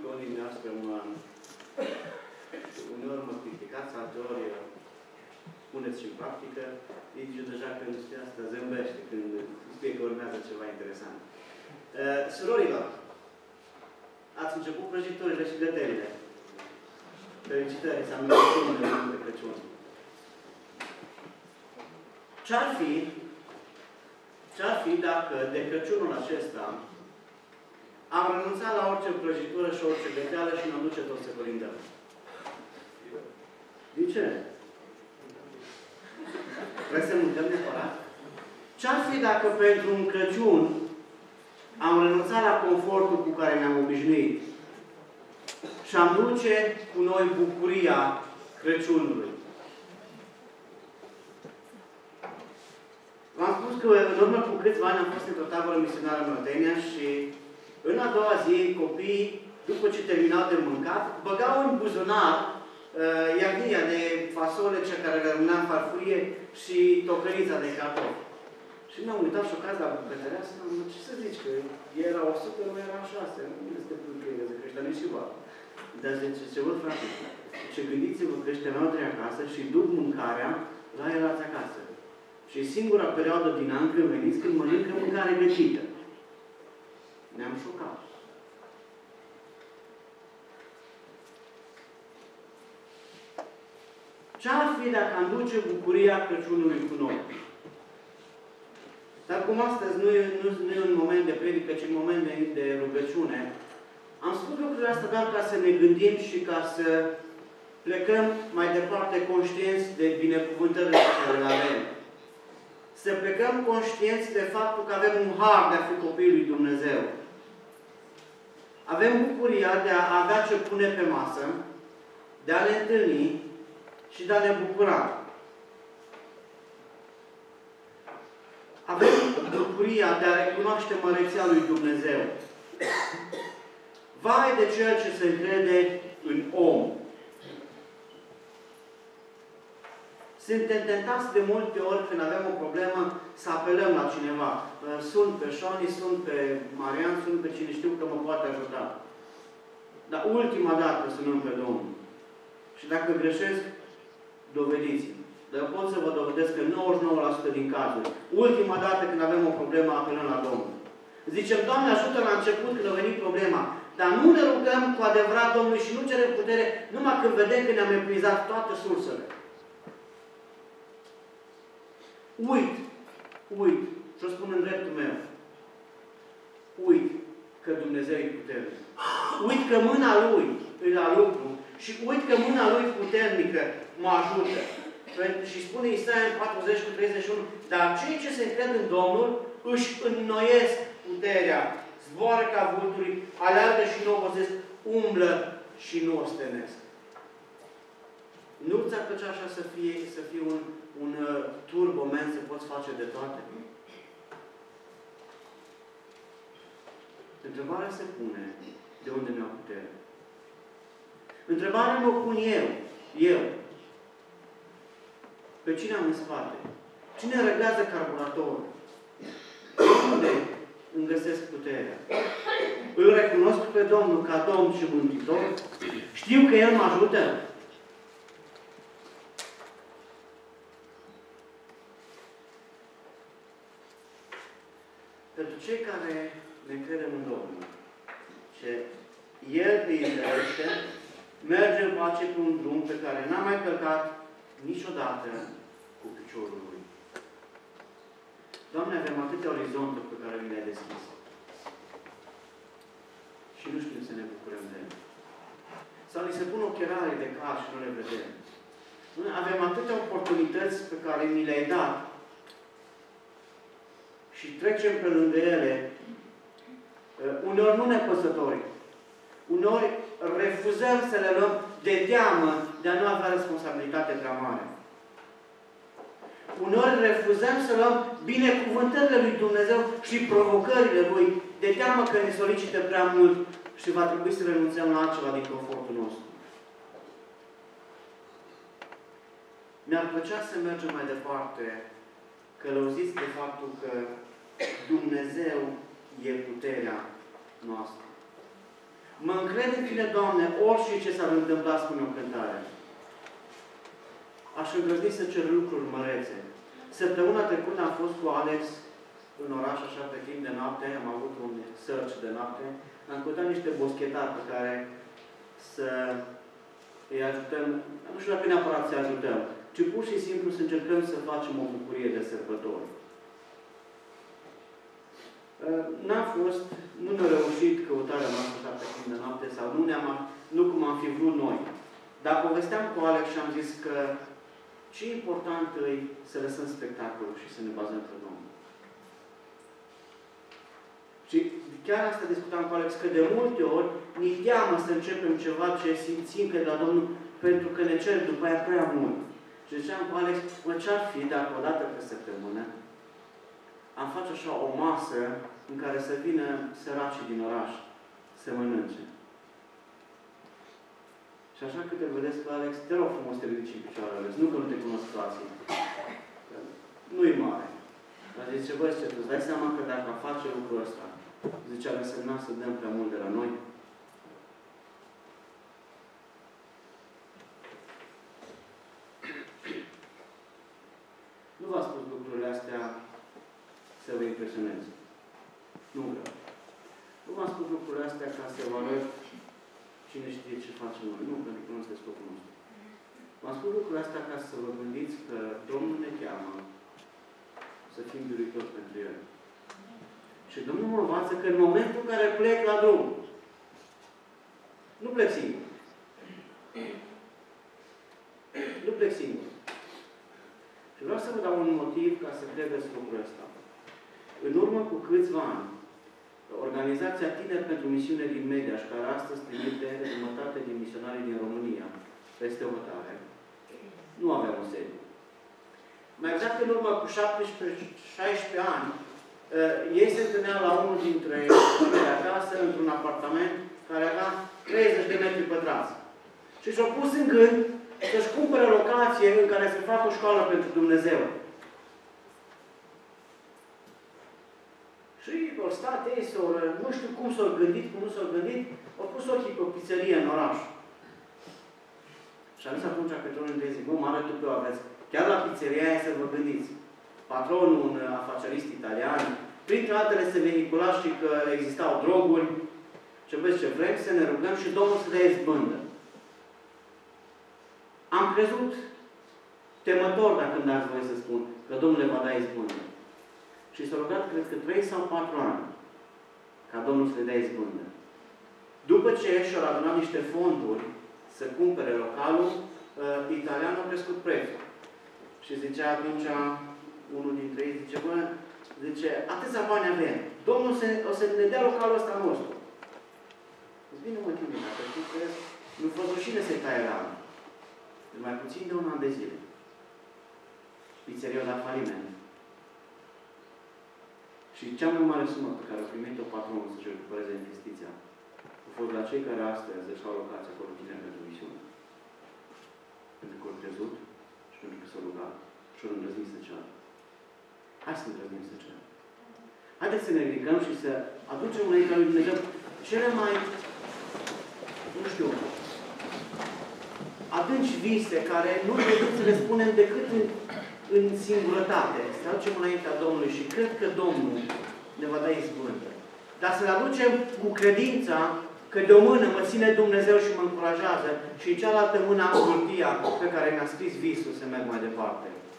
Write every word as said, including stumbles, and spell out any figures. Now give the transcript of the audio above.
unii dumneavoastră mă uneori mă criticați, alteori puneți și în practică, zice deja când știa asta zâmbește, când spune că urmează ceva interesant. Uh, surorilor, ați început prăjiturile și găterile. Felicitări, s-a amintit de Crăciun. Ce-ar fi, ce-ar fi dacă de Crăciunul acesta am renunțat la orice prăjitură și orice găteală și ne-am duce tot să colindăm? De ce? Vrei să mâncăm neapărat? Ce-ar fi dacă pentru un Crăciun am renunțat la confortul cu care ne-am obișnuit și am duce cu noi bucuria Crăciunului? V-am spus că în urmă cu câțiva ani am fost într-o tabără misionară în Oltenia și în a doua zi copiii, după ce terminau de mâncat, băgau în buzunar uh, iagnia de fasole, cea care le rămânea în farfurie și tocărița de cartofi. Și m-am uitat șocat la bucătărea și am zis, ce să zici, că era o sută, nu era șase, nu este plăcurie, zic, ăștia nici ceva. Dar zice, ce văd, frate, ce gândiți-vă că ăștia merg de acasă și duc mâncarea la el acasă. Și e singura perioadă din an când veniți, când mănâncă mâncare gătită. Ne-am șocat. Ce-ar fi dacă am duce bucuria Crăciunului cu noi? Dar cum astăzi nu e, nu, nu e un moment de predică, ci un moment de, de rugăciune, am spus lucrurile astea doar ca să ne gândim și ca să plecăm mai departe conștienți de binecuvântările pe care le avem. Să plecăm conștienți de faptul că avem un har de a fi copiii lui Dumnezeu. Avem bucuria de a avea ce pune pe masă, de a ne întâlni și de a ne bucura. Avem bucuria de a recunoaște măreția lui Dumnezeu. Vai de cel ce se încrede în om. Suntem tentați de multe ori când avem o problemă să apelăm la cineva. Sunt pe Șoni, sunt pe Marian, sunt pe cine știu că mă poate ajuta. Dar ultima dată sunăm pe Domnul. Și dacă greșesc, dovediți-mi. Dar pot să vă dovedesc că nouăzeci și nouă la sută din cazuri, ultima dată când avem o problemă, apelăm la Domnul. Zicem, Doamne, ajută la început când a venit problema. Dar nu ne rugăm cu adevărat Domnului și nu cerem putere numai când vedem că ne-am epuizat toate sursele. Uit, uit, și o spun în dreptul meu, uit că Dumnezeu e puternic. Uit că mâna Lui îi la lucru și uit că mâna Lui puternică mă ajută. Și spune Isaia în patruzeci cu treizeci și unu, dar cei ce se încred în Domnul își înnoiesc puterea, zboară ca vulturii, aleargă și nu obosesc, umblă și nu ostenesc. Nu ți-ar plăcea așa să fie, să fie un, un uh, turbomen, să poți face de toate? Întrebarea se pune, de unde mi-au putere? Întrebarea mă pun eu, eu. Pe cine am în spate? Cine reglează carburatorul? Unde îmi găsesc puterea? Îl recunosc pe Domnul ca Domn și Mântuitor? Știu că El mă ajută? Pentru cei care ne credem în Domnul, ce El îi întărește, merge în pace pe un drum pe care n-am mai călcat niciodată cu piciorul Lui. Doamne, avem atâtea orizonturi pe care le-ai deschis. Și nu știm să ne bucurăm de ele. Sau li se pun ochelare de car și nu le vedem. Avem atâtea oportunități pe care mi le-ai dat și trecem pe lângă ele, uneori nu nepăsători. Uneori refuzăm să le luăm de teamă de a nu avea responsabilitate prea mare. Uneori refuzăm să luăm binecuvântările lui Dumnezeu și provocările Lui de teamă că ne solicită prea mult și va trebui să renunțăm la altceva din confortul nostru. Mi-ar plăcea să mergem mai departe, călăuziți de faptul că Dumnezeu e puterea noastră. Mă încred în Tine, Doamne, orice ce s-ar întâmpla, spune o cântare. Aș îndrăzni să cer lucruri mărețe. Săptămâna trecută am fost cu Alex în oraș, așa, pe timp de noapte, am avut un search de noapte, am căutat niște boschetari pe care să îi ajutăm, nu știu dacă neapărat să ajutăm, ci pur și simplu să încercăm să facem o bucurie de sărbători. N-a fost, nu ne-a reușit căutarea noastră așa pe timp de noapte sau nu, ne-am, nu cum am fi vrut noi. Dar povesteam cu Alex și am zis că ce important e să lăsăm spectacolul și să ne bazăm pe Domnul. Și chiar asta discutam cu Alex, că de multe ori ne teamă să începem ceva ce simțim că de la Domnul, pentru că ne cer după aia prea mult. Și ziceam cu Alex, mă, ce-ar fi dacă o dată pe săptămână am face așa o masă în care să vină săracii din oraș să mănânce. Și așa că te vedeți pe Alex, te rog frumos să te ridici în picioare, Alex. Nu că nu te cunosc frații. Nu-i mare. Dar zice, băi, ce tu îți dai seama că dacă am face lucrul ăsta, zice, ar însemna să dăm prea mult de la noi? Nu v-am spus lucrurile astea să vă impresionez. Nu vreau. Nu v-am spus lucrurile astea ca să vă arăt cine știe ce facem noi. Nu, pentru că nu este scopul nostru. V-am spus lucrurile astea ca să vă gândiți că Domnul ne cheamă să fim biruitori pentru El. Și Domnul mă învață că în momentul în care plec la drum, nu plec singur. Nu plec singur. Și vreau să vă dau un motiv ca să credeți lucrul ăsta. În urmă cu câțiva ani, Organizația Tineri pentru Misiune din Mediaș, care astăzi trimite jumătate din misionarii din România peste hotare, nu avea un sediu. Mai exact în urmă cu șaptesprezece șaisprezece ani, ei se întâlneau la unul dintre ele acasă, într-un apartament care avea treizeci de metri pătrați. Și și-au pus în gând să-și cumpere locație în care să facă o școală pentru Dumnezeu. Și au stat ei, nu știu cum s-au gândit, cum nu s-au gândit, au pus ochii pe o pizzerie în oraș. Și am zis atunci că unul dintre ei zic, bă, mă arăt tu aveți. Chiar la pizzeria aia să vă gândiți. Patronul, un afacerist italian, printre altele se vehicula și că existau droguri. Și vezi ce vrem, să ne rugăm și Domnul să dea izbândă. Am crezut temător, dacă îmi dați voie să spun, că Domnul le va da izbândă. Și s-a rugat, cred că trei sau patru ani, ca Domnul să le dea izbândă. După ce și-au adunat niște fonduri să cumpere localul, uh, italianul a crescut prețul. Și zicea atunci, unul dintre ei, zice, bă, zice, atâția bani avem. Domnul se, o să ne dea localul ăsta nostru. Îți bine, mă, tine, dacă știi că nu-mi fost rușine să-i taie ranul. De mai puțin de un an de zile. Pizzeria la faliment. Și cea mai mare sumă pe care a primit-o patronul să-și recupereze investiția a fost la cei care astăzi își au locație acolo tineri pentru misiune. Pentru că au crezut și pentru că s-au rugat și au îndrăznit să ceară. Hai să îndrăznim să ceară. Haideți să ne ridicăm și să aducem înaintea lui Dumnezeu cele mai, nu știu, adânci vise care nu trebuie să le spunem decât în, în singurătate. Să aducem înaintea Domnului și cred că Domnul ne va da izbândă. Dar să le aducem cu credința că de o mână mă ține Dumnezeu și mă încurajează și în cealaltă mână am hârtia pe care mi-a scris visul să merg mai departe.